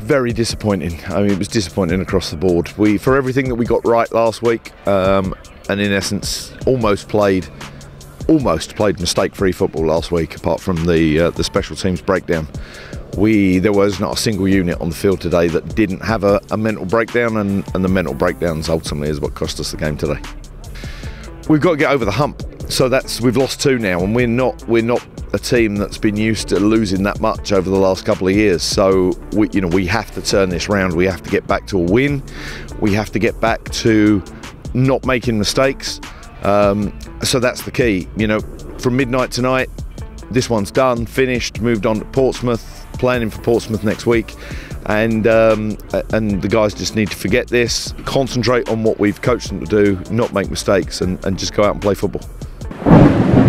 very disappointing. I mean, it was disappointing across the board. For everything that we got right last week, and in essence, almost played mistake-free football last week, apart from the special teams breakdown. There was not a single unit on the field today that didn't have a mental breakdown, and the mental breakdowns ultimately is what cost us the game today. We've got to get over the hump. So we've lost 2 now, and we're not a team that's been used to losing that much over the last couple of years. So we have to turn this round. We have to get back to a win. We have to get back to not making mistakes. So that's the key. From midnight tonight, this one's done, finished, moved on to Portsmouth, planning for Portsmouth next week, and the guys just need to forget this, concentrate on what we've coached them to do, not make mistakes, and just go out and play football.